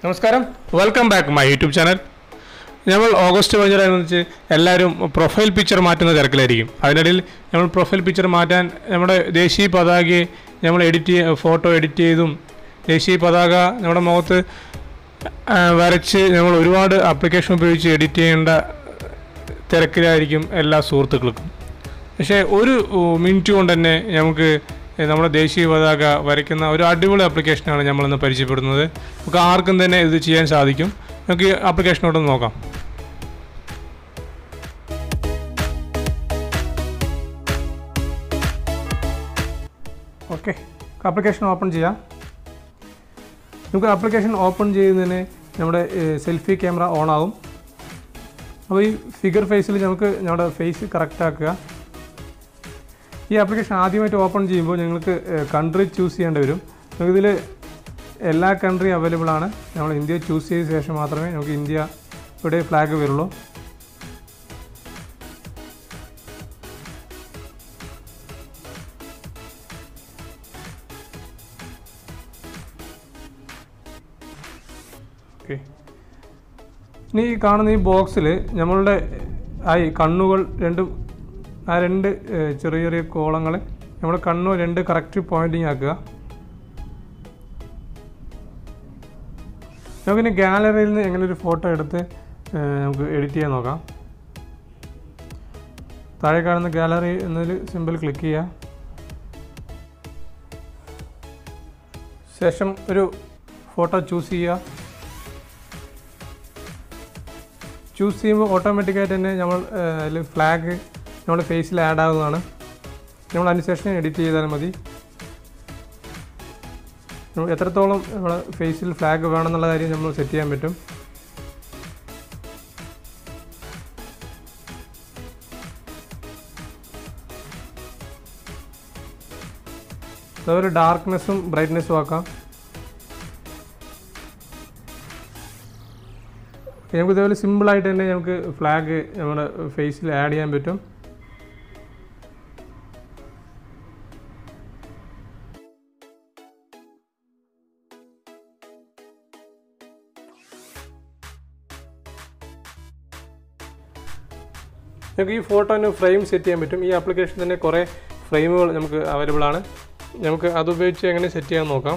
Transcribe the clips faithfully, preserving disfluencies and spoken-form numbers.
നമസ്കാരം, welcome back my YouTube channel. നമ്മൾ August പതിനഞ്ചിന് വെച്ച് എല്ലാവരും പ്രൊഫൈൽ പിക്ചർ മാറ്റുന്ന തിരക്കിലായിരിക്കും. അതിനിടയിൽ നമ്മൾ പ്രൊഫൈൽ പിക്ചർ മാറ്റാൻ നമ്മുടെ ദേശീയ പതാകയെ നമ്മൾ എഡിറ്റ് ഫോട്ടോ എഡിറ്റ് ചെയ്തും ദേശീയ പതാക നമ്മുടെ മുഖത്ത് വരച്ച് നമ്മൾ ഒരുപാട് ആപ്ലിക്കേഷൻ ഉപയോഗിച്ച് എഡിറ്റ് ചെയ്യേണ്ട തിരക്കിലായിരിക്കും എല്ലാ സുഹൃത്തുക്കൾക്കും. പക്ഷേ ഒരു മിനിറ്റ് കൊണ്ട് തന്നെ നമുക്ക് നമ്മുടെ ദേശീയ പതാക വരയ്ക്കുന്ന ഒരു അടിപൊളി ആപ്ലിക്കേഷനാണ് നമ്മളിന്ന് പരിചയപ്പെടുന്നത്. നമുക്ക് ആർക്കും തന്നെ ഇത് ചെയ്യാൻ സാധിക്കും. നമുക്ക് ഈ ആപ്ലിക്കേഷനോട്ടൊന്ന് നോക്കാം. ഓക്കെ, ആപ്ലിക്കേഷൻ ഓപ്പൺ ചെയ്യാം. നമുക്ക് ആപ്ലിക്കേഷൻ ഓപ്പൺ ചെയ്യുന്നതിന് നമ്മുടെ സെൽഫി ക്യാമറ ഓൺ ആകും. അപ്പോൾ ഈ ഫിഗർ ഫേസിൽ നമുക്ക് നമ്മുടെ ഫേസ് കറക്റ്റ് ആക്കുക. ഈ ആപ്ലിക്കേഷൻ ആദ്യമായിട്ട് ഓപ്പൺ ചെയ്യുമ്പോൾ നിങ്ങൾക്ക് കൺട്രി ചൂസ് ചെയ്യേണ്ടി വരും. നമുക്കിതിൽ എല്ലാ കൺട്രി അവൈലബിൾ ആണ്. നമ്മൾ ഇന്ത്യ ചൂസ് ചെയ്ത ശേഷം മാത്രമേ നമുക്ക് ഇന്ത്യ ഇവിടെ ഫ്ലാഗ് വരുള്ളൂ. ഓക്കെ, ഇനി ഈ കാണുന്ന ഈ ബോക്സിൽ നമ്മളുടെ ആ കണ്ണുകൾ രണ്ടും ആ രണ്ട് ചെറിയ ചെറിയ കോളങ്ങൾ നമ്മുടെ കണ്ണു രണ്ട് കറക്റ്റ് പോയിൻറ്റിങ് ആക്കുക. നമുക്കിനി ഗാലറിയിൽ നിന്ന് എങ്ങനെ ഒരു ഫോട്ടോ എടുത്ത് നമുക്ക് എഡിറ്റ് ചെയ്യാൻ നോക്കാം. താഴെ കാണുന്ന ഗാലറി എന്നതിൽ സിമ്പിൾ ക്ലിക്ക് ചെയ്യുക. ശേഷം ഒരു ഫോട്ടോ ചൂസ് ചെയ്യുക. ചൂസ് ചെയ്യുമ്പോൾ ഓട്ടോമാറ്റിക്കായിട്ട് തന്നെ നമ്മൾ അതിൽ ഫ്ലാഗ് നമ്മുടെ ഫേസിൽ ആഡ് ആകുന്നതാണ്. നമ്മൾ അതിനുശേഷം എഡിറ്റ് ചെയ്താൽ മതി. എത്രത്തോളം നമ്മുടെ ഫേസിൽ ഫ്ലാഗ് വേണമെന്നുള്ള കാര്യം നമ്മൾ സെറ്റ് ചെയ്യാൻ പറ്റും. അതുപോലെ ഡാർക്ക്നെസ്സും ബ്രൈറ്റ്നെസ്സും ആക്കാം. നമുക്ക് ഇതേപോലെ സിമ്പിളായിട്ട് തന്നെ നമുക്ക് ഫ്ലാഗ് നമ്മുടെ ഫേസിൽ ആഡ് ചെയ്യാൻ പറ്റും. നമുക്ക് ഈ ഫോട്ടോന് ഫ്രെയിം സെറ്റ് ചെയ്യാൻ പറ്റും. ഈ ആപ്ലിക്കേഷൻ തന്നെ കുറേ ഫ്രെയിമുകൾ നമുക്ക് അവൈലബിൾ ആണ്. നമുക്ക് അതുപയോഗിച്ച് എങ്ങനെ സെറ്റ് ചെയ്യാൻ നോക്കാം.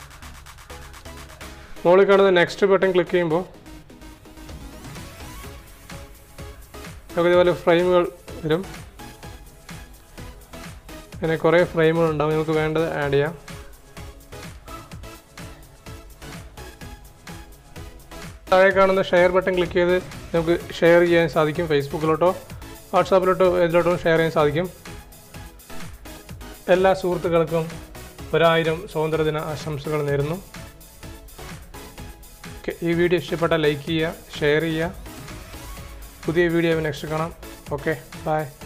മുകളിൽ കാണുന്ന നെക്സ്റ്റ് ബട്ടൺ ക്ലിക്ക് ചെയ്യുമ്പോൾ നമുക്ക് ഇതുപോലെ ഫ്രെയിമുകൾ വരും. അങ്ങനെ കുറേ ഫ്രെയിമുകൾ ഉണ്ടാവും. നമുക്ക് വേണ്ടത് ആഡ് ചെയ്യാം. താഴെ കാണുന്ന ഷെയർ ബട്ടൺ ക്ലിക്ക് ചെയ്ത് നമുക്ക് ഷെയർ ചെയ്യാൻ സാധിക്കും. ഫേസ്ബുക്കിലോട്ടോ വാട്സാപ്പിലോട്ടോ ഇതിലോട്ടോ ഷെയർ ചെയ്യാൻ സാധിക്കും. എല്ലാ സുഹൃത്തുക്കൾക്കും ഒരായിരം സ്വാതന്ത്ര്യദിന ആശംസകൾ നേരുന്നു. ഈ വീഡിയോ ഇഷ്ടപ്പെട്ടാൽ ലൈക്ക് ചെയ്യുക, ഷെയർ ചെയ്യുക. പുതിയ വീഡിയോ നെക്സ്റ്റ് കാണാം. Okay, by.